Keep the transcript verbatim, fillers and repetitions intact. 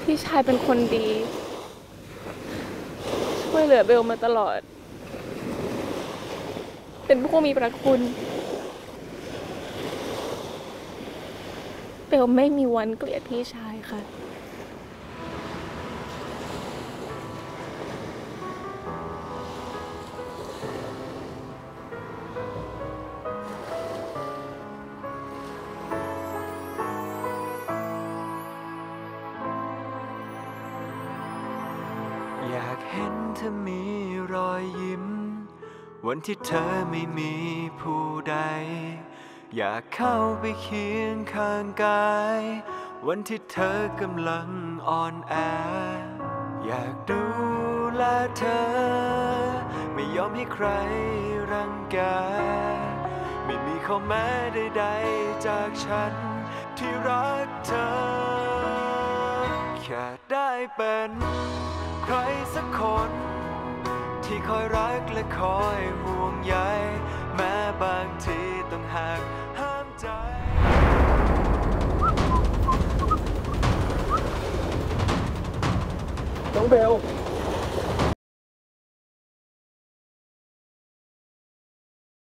พี่ชายเป็นคนดีช่วยเหลือเบลมาตลอดเป็นผู้มีพระคุณเบลไม่มีวันเกลียดพี่ชายค่ะอยากเห็นเธอมีรอยยิ้มวันที่เธอไม่มีผู้ใดอยากเข้าไปเคียงข้างกายวันที่เธอกำลังอ่อนแออยากดูแลเธอไม่ยอมให้ใครรังแกไม่มีข้อแม้ใดๆจากฉันที่รักเธอแค่ได้เป็นใครสักคนที่คอยรักและคอยห่วงใยแม้บางทีต้องหักห้ามใจน้องเบล